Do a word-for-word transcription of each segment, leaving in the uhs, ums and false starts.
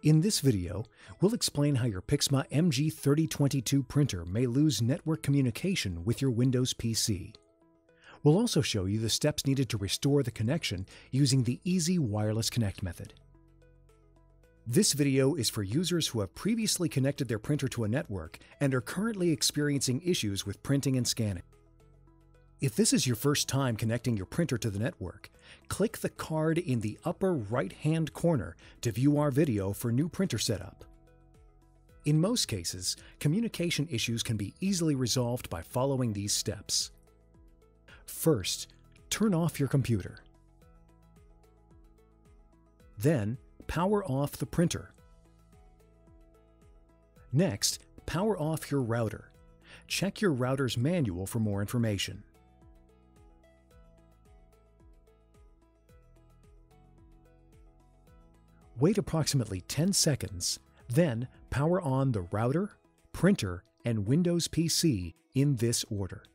In this video, we'll explain how your PIXMA M G thirty twenty-two printer may lose network communication with your Windows P C. We'll also show you the steps needed to restore the connection using the Easy Wireless Connect method. This video is for users who have previously connected their printer to a network and are currently experiencing issues with printing and scanning. If this is your first time connecting your printer to the network, click the card in the upper right-hand corner to view our video for new printer setup. In most cases, communication issues can be easily resolved by following these steps. First, turn off your computer. Then, power off the printer. Next, power off your router. Check your router's manual for more information. Wait approximately ten seconds, then power on the router, printer, and Windows P C in this order.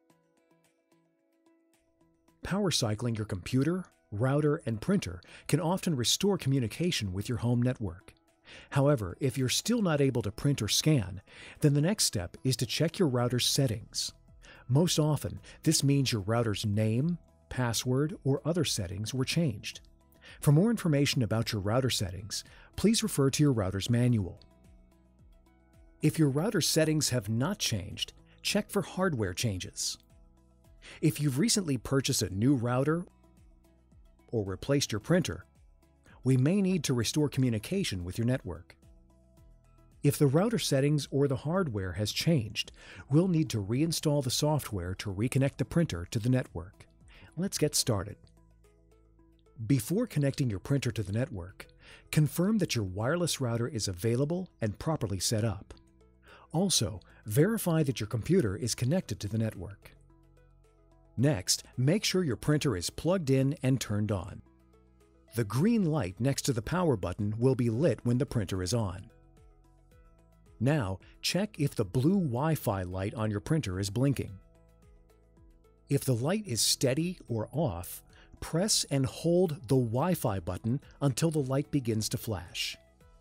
Power cycling your computer, router, and printer can often restore communication with your home network. However, if you're still not able to print or scan, then the next step is to check your router's settings. Most often, this means your router's name, password, or other settings were changed. For more information about your router settings, please refer to your router's manual. If your router settings have not changed, check for hardware changes. If you've recently purchased a new router or replaced your printer, we may need to restore communication with your network. If the router settings or the hardware has changed, we'll need to reinstall the software to reconnect the printer to the network. Let's get started. Before connecting your printer to the network, confirm that your wireless router is available and properly set up. Also, verify that your computer is connected to the network. Next, make sure your printer is plugged in and turned on. The green light next to the power button will be lit when the printer is on. Now, check if the blue Wi-Fi light on your printer is blinking. If the light is steady or off, press and hold the Wi-Fi button until the light begins to flash.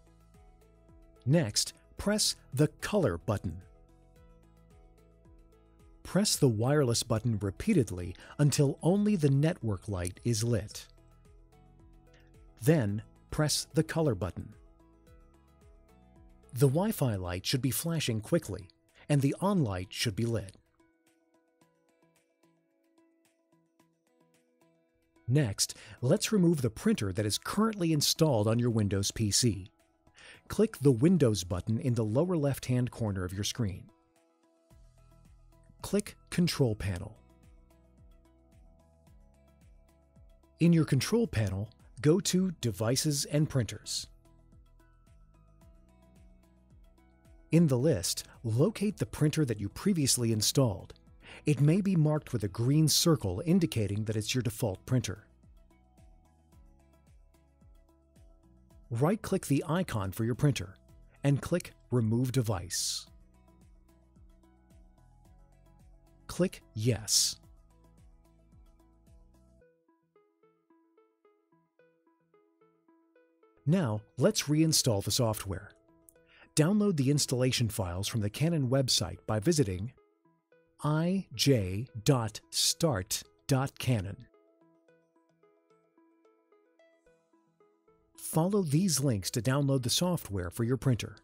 Next, press the color button. Press the wireless button repeatedly until only the network light is lit. Then, press the color button. The Wi-Fi light should be flashing quickly, and the on light should be lit. Next, let's remove the printer that is currently installed on your Windows P C. Click the Windows button in the lower left-hand corner of your screen. Click Control Panel. In your Control Panel, go to Devices and Printers. In the list, locate the printer that you previously installed. It may be marked with a green circle indicating that it's your default printer. Right-click the icon for your printer and click Remove Device. Click Yes. Now, let's reinstall the software. Download the installation files from the Canon website by visiting i j dot start dot canon. Follow these links to download the software for your printer.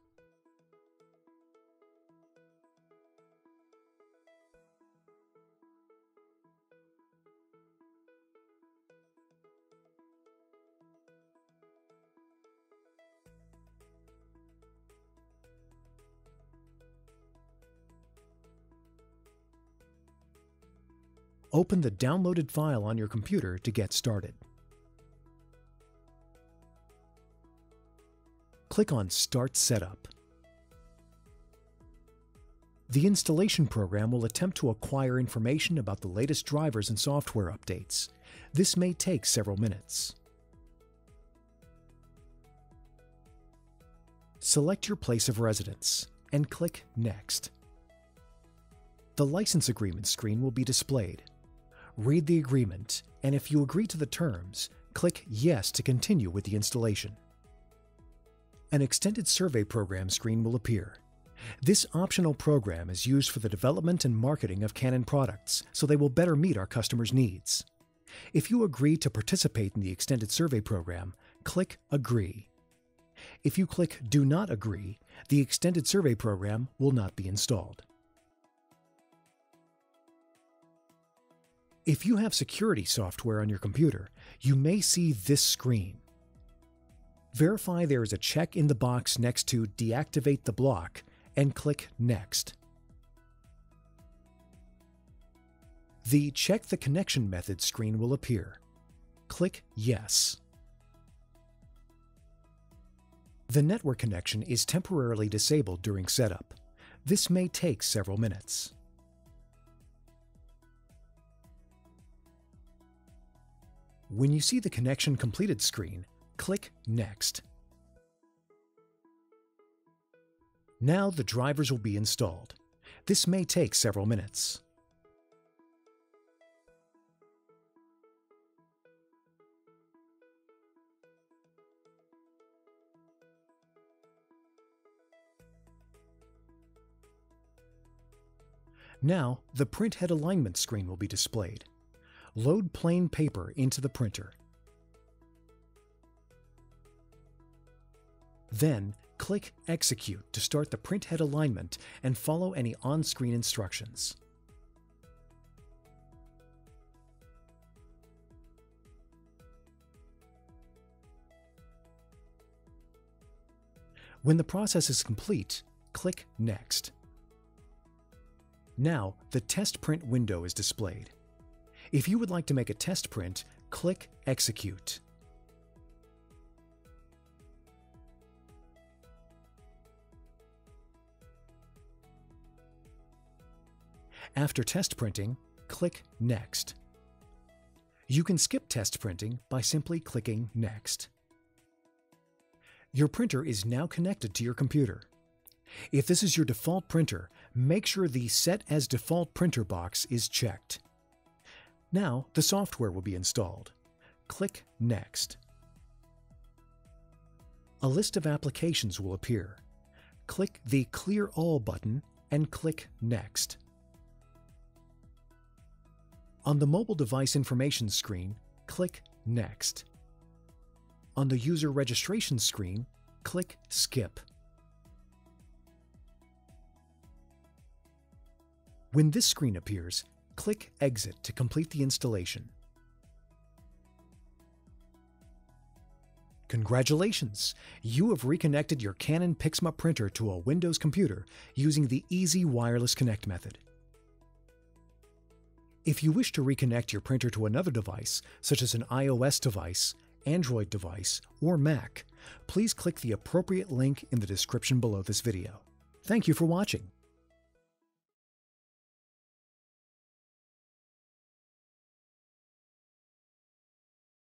Open the downloaded file on your computer to get started. Click on Start Setup. The installation program will attempt to acquire information about the latest drivers and software updates. This may take several minutes. Select your place of residence and click Next. The license agreement screen will be displayed. Read the agreement, and if you agree to the terms, click Yes to continue with the installation. An extended survey program screen will appear. This optional program is used for the development and marketing of Canon products, so they will better meet our customers' needs. If you agree to participate in the extended survey program, click Agree. If you click Do Not Agree, the extended survey program will not be installed. If you have security software on your computer, you may see this screen. Verify there is a check in the box next to Deactivate the block and click Next. The Check the Connection Method screen will appear. Click Yes. The network connection is temporarily disabled during setup. This may take several minutes. When you see the connection completed screen, click Next. Now the drivers will be installed. This may take several minutes. Now, the print head alignment screen will be displayed. Load plain paper into the printer. Then, click Execute to start the print head alignment and follow any on-screen instructions. When the process is complete, click Next. Now, the test print window is displayed. If you would like to make a test print, click Execute. After test printing, click Next. You can skip test printing by simply clicking Next. Your printer is now connected to your computer. If this is your default printer, make sure the Set as Default Printer box is checked. Now, the software will be installed. Click Next. A list of applications will appear. Click the Clear All button and click Next. On the mobile device information screen, click Next. On the user registration screen, click Skip. When this screen appears, click Exit to complete the installation. Congratulations! You have reconnected your Canon PIXMA printer to a Windows computer using the easy wireless connect method. If you wish to reconnect your printer to another device, such as an iOS device, Android device, or Mac, please click the appropriate link in the description below this video. Thank you for watching.